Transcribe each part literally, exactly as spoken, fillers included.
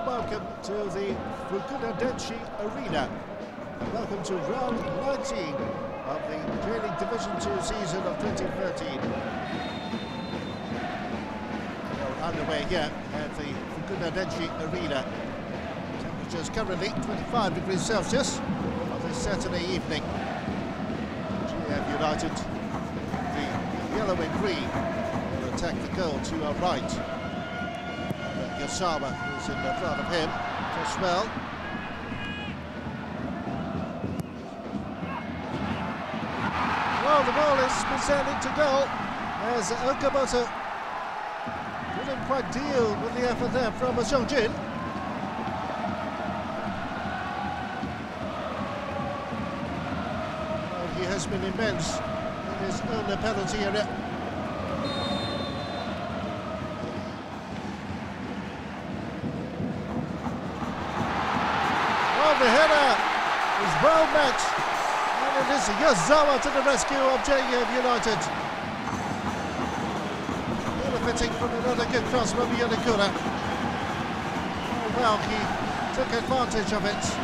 warm welcome to the Fukuda Denshi Arena. Welcome to round nineteen of the J League Division two season of twenty thirteen. Well, underway here at the Fukuda Denshi Arena. Temperatures currently twenty-five degrees Celsius on this Saturday evening. J E F United, the yellow and green, will attack the goal to our right. Yazawa, who's in the front of him, just well. Well, the ball is presented to goal as Okamoto couldn't quite deal with the effort there from Seung-Jin. Well, he has been immense in his own penalty area. The header is well met, and it is Yazawa to the rescue of J E F United. Benefiting from another good cross from Yokohama. Oh, well, he took advantage of it.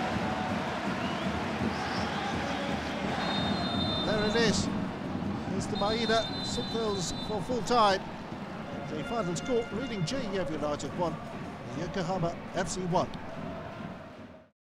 There it is. Mister Maeda signals for full time. The final score reading J E F United one, Yokohama F C one.